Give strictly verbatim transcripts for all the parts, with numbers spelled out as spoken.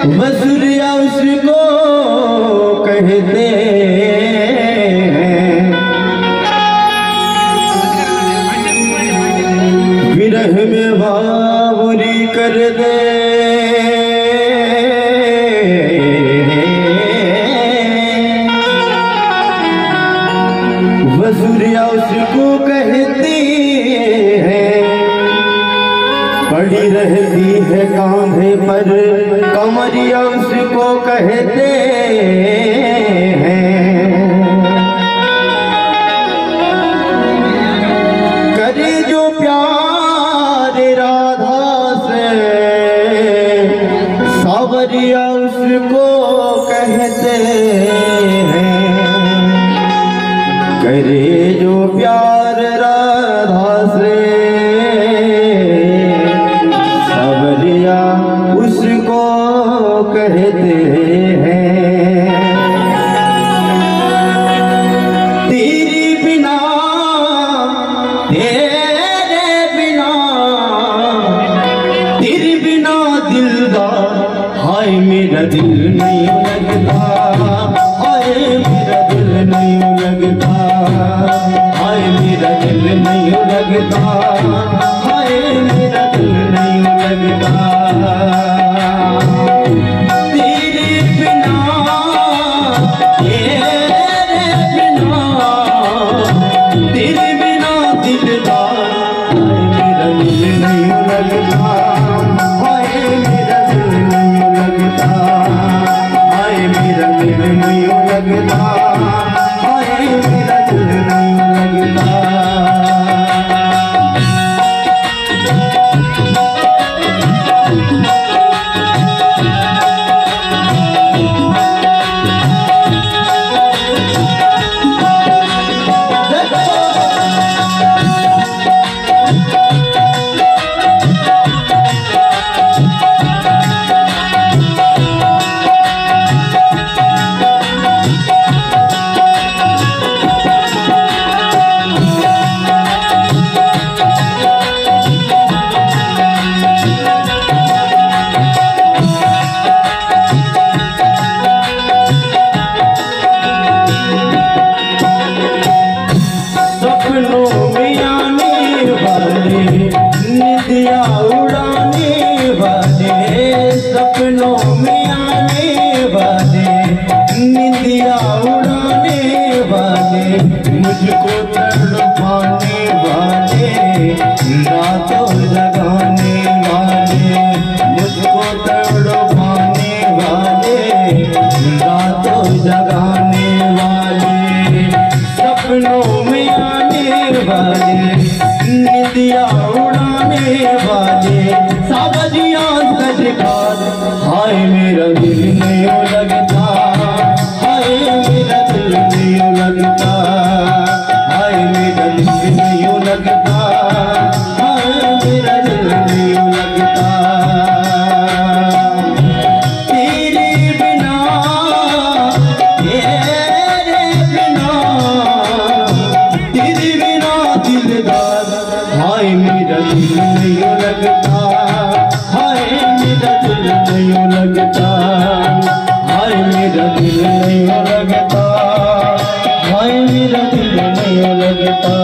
वसूलिया उसको कहते हैं, विरह में बावरी कर दे। वसूलिया उसको कहती है, पड़ी रहती है कांधे पर कमरिया उसको कहते हैं। करे जो प्यार राधा से सावरिया उसको कहते हैं। करे जो प्यार राधा से सावरिया उसको कहते हैं। तेरी बिना तेरे बिना तेरे बिना दिलदार, हाय मेरा दिल नहीं लगता, हाय मेरा दिल नहीं लगता, हाय मेरा दिल नहीं लगता, हाय मेरा दिल नहीं लगता। तेरे बिना तेरे बिना तेरे बिना दिलदार, हाय मेरा दिल नहीं लगता, हाय मेरा दिल नहीं लगता, हाय मेरा दिल नहीं लगता, हाय मेरा दिल नहीं लगता। निदिया उड़ाने वाले, सपनों में आने वाले, निदिया उड़ाने वाले, मुझको तड़पाने वाले, रातों जगाने वाले, मुझको तड़पाने वाले, रातों जगाने वाले, सपनों में आने वाले, निदिया उड़ाने वाले, सावरिया सरकार, हाय मेरा दिल नहीं लगता, हाय मेरा दिल नहीं लगता, हाय मेरा दिल नहीं लगता, हाय मेरा दिल नहीं लगता। तेरे बिना तेरे बिना तेरे बिना दिलदार, हाय मेरा दिल नहीं लगता, हाय मेरा दिल नहीं लगता, हाय मेरा दिल नहीं लगता, हाय मेरा दिल नहीं लगता।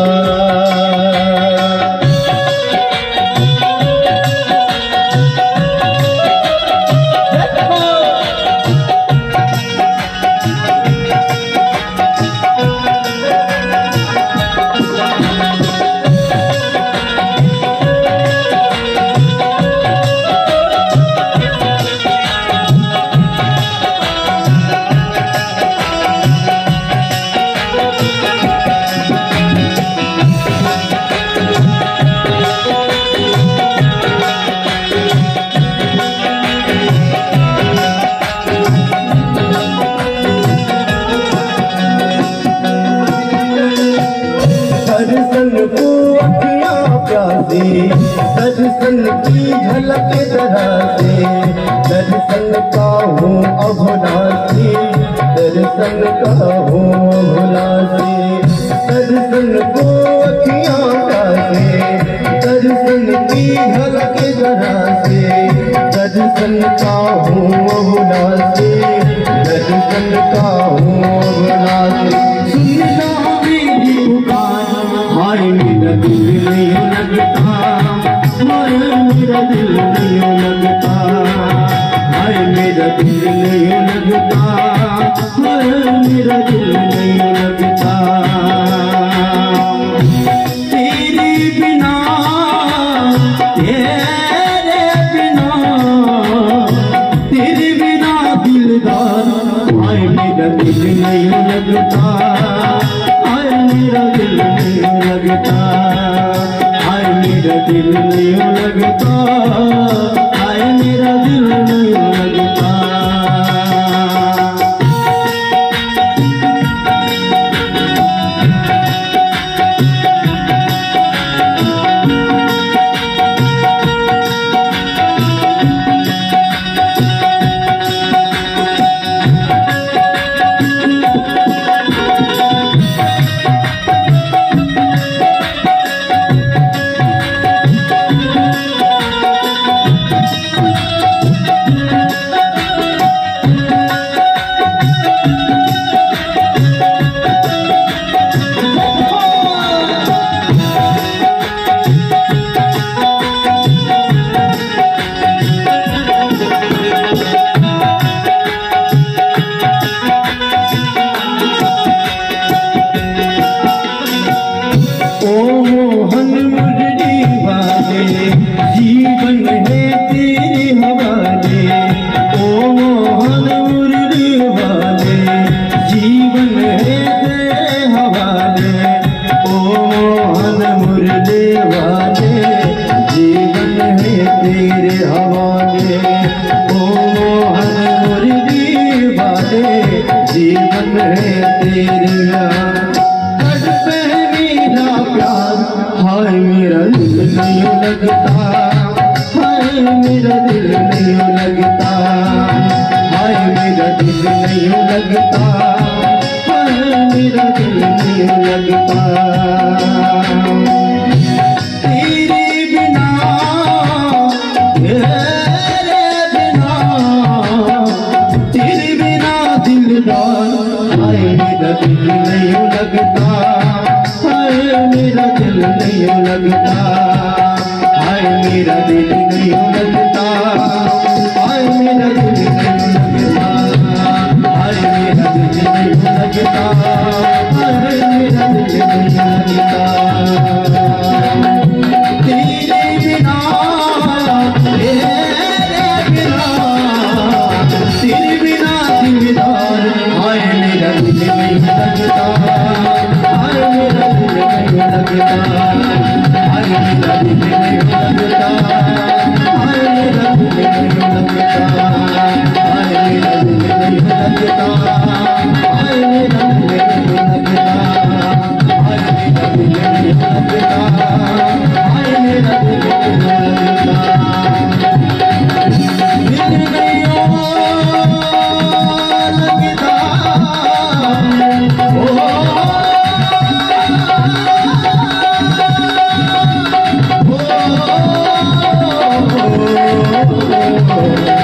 दर्शन की झलक तरह से, दर्शन का हूँ अभुलासी, दर्शन का हूँ अभुलासी, दर्शन को अखियाँ प्यासे, दर्शन की झलक तरह से, दर्शन का हूँ मेरा दिल नहीं लगता, हाय मेरा दिल नहीं लगता। तेरे बिना तेरे बिना तेरे बिना दिलदार, हाय मेरा दिल नहीं लगता, हाय मेरा दिल नहीं लगता, हाय मेरा दिल नहीं लगता, हाय मेरा दिल नहीं लगता। जीवन है तेरे हवाले, ओ मोहन मुरली वाले, जीवन है तेरे हवाले, ओ मोहन मुरली वाले, जीवन है तेरे हवाले, ओ मोहन मुरली वाले, जीवन है तेरे। तड़पे मेरा प्यार, हाय मेरा दिल नहीं लगता, हाय मेरा दिल नहीं लगता, हाय मेरा दिल नहीं लगता, हाय मेरा दिल नहीं लगता। तेरे बिना तेरे बिना तेरे बिना दिलदार, हाय मेरा दिल नहीं लगता, हाय मेरा दिल नहीं लगता, हाय मेरा दिल नहीं लगता, हाय मेरा दिल नहीं लगता, हाय मेरा दिल नहीं लगता, हाय मेरा दिल नहीं लगता। तेरे बिना तेरे बिना तेरे बिना दिलदार, हाय मेरा दिल नहीं लगता, हाय मेरा दिल नहीं लगता, हाय मेरा दिल नहीं लगता, हाय मेरा दिल नहीं लगता, हाय मेरा दिल नहीं लगता, हाय मेरा दिल नहीं लगता, हाय मेरा दिल नहीं लगता, हाय मेरा दिल नहीं लगता। दिल नहीं लगता, ओ